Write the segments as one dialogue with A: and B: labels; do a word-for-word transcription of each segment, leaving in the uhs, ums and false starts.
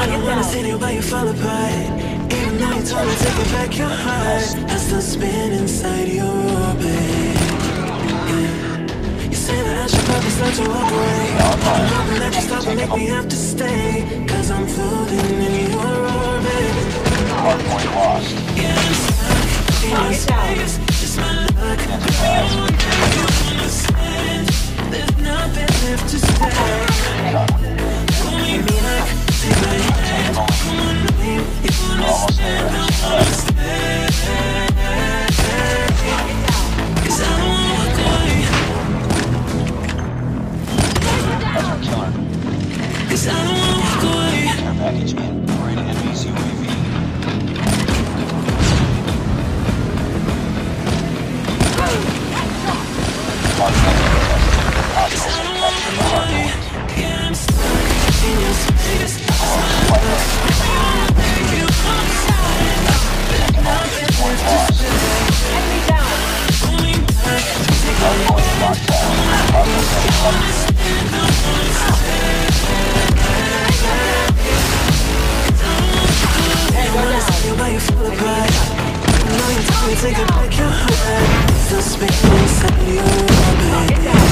A: I don't wanna see you, but you fall apart. Even though you told me to take back your heart, I still spin inside your orbit. Yeah. You say that I should probably start to walk away. I'm hoping that you stop and make me have to stay, cause I'm floating in your orbit.
B: Hardpoint lost.
A: Yeah, I'm stuck in your space. Just my luck. You understand. There's nothing left to say. Pull me back, take my hand. Come on, babe. You understand. I understand. Cause I don't wanna walk away.
B: That's our killer.
A: Cause I don't wanna walk away.
B: Care package in. Operating enemy's U A V. Mark hostiles have captured the hardpoint.
A: Yeah, I'm stuck in your space. You understand.
B: Economic point lost.
C: Enemy down.
A: Pull me back, take my
B: Hardpoint locked down. Hostiles
C: Hey, go down.
A: you, but you fall apart. Even though you told me to take back your heart, still spinning inside your orbit.
C: Get down.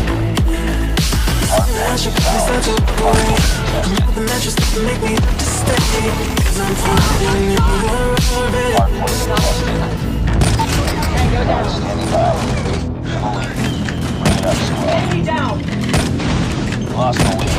A: I should probably start to walk away. I'm hoping that you're still make me have to stay, cause I'm floating in your orbit.
B: hardpoint contested.
C: Hey, go down.
B: Standing by. Fully. Bring it up, squad.
C: Enemy down.
B: Lost the lead.